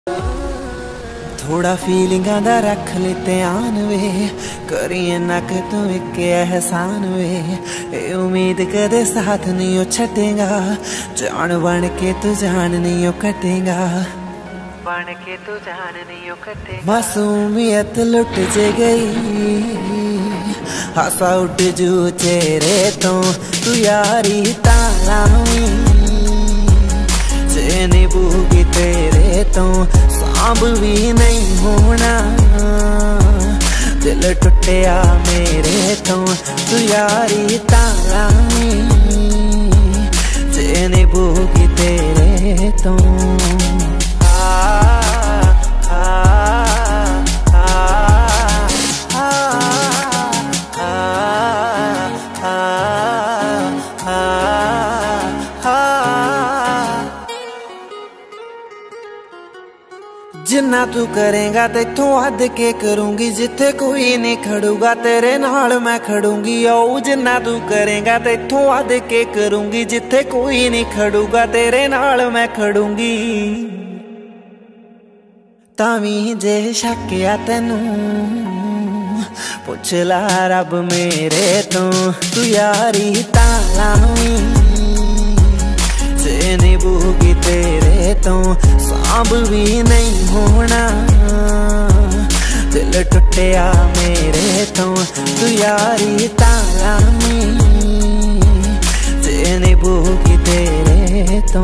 थोड़ा फीलिंगा दा रख ले ध्यान वे, करिए नक तू एक एहसान वे। ए उम्मीद कदे साथ नहीं ओ छटेगा, जान बन के तू जान नहीं ओ कटेगा, बन के तू जान नहीं ओ कटेगा। मासूमियत लुट जे गई, हासा उठ जू चेहरे तो तू यारी तालावी, जे निभूगी तेरे तो सांभ भी नहीं होना। दिल टुटिया मेरे तो तू यारी तालावी, जे निभूगी तेरे तो। जिन्ना तू करेगा तेथों हद के करूंगी, जिथे कोई नहीं खड़ूगा तेरे नाल मैं खड़ूंगी। ओ जिन्ना तू करेगा तेथों हद के करूंगी, जिथे कोई नहीं खड़ूगा तेरे नाल मैं खड़ूंगी। तावी जे शक्या तेनू पुछ ला रब मेरे तो, तू यारी तालावी, जे निभूगी तेरे तो सांभ भी नहीं होना। दिल टुटिया मेरे तो तू यारी तालावी, जे निभूगी तेरे तो।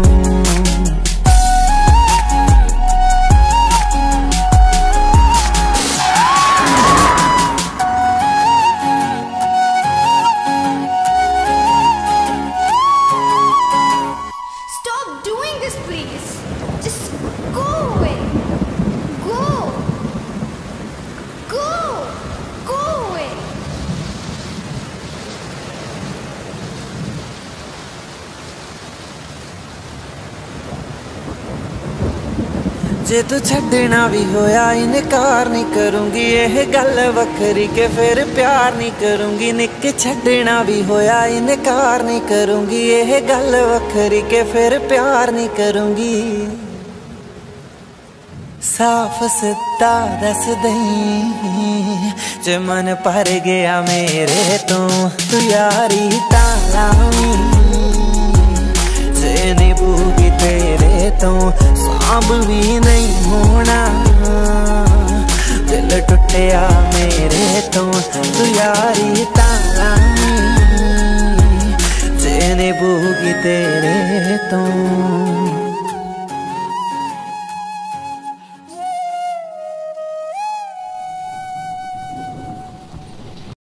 जे तू छड़ना भी होया इनकार नहीं करूंगी, यह गल वखरी के फिर प्यार नहीं करूंगी। निक छड़ना भी होया इनकार नहीं करूंगी, यह गल वखरी के फिर प्यार नहीं करूंगी। साफ सिद्धा दस दई जे मन भर गया मेरे तो, तू यारी तालावी, जे निभूगी तेरे तो सांभ भी नहीं होना। दिल टुटिया मेरे तो तू यारी तालावी, जे निभूगी तेरे तो।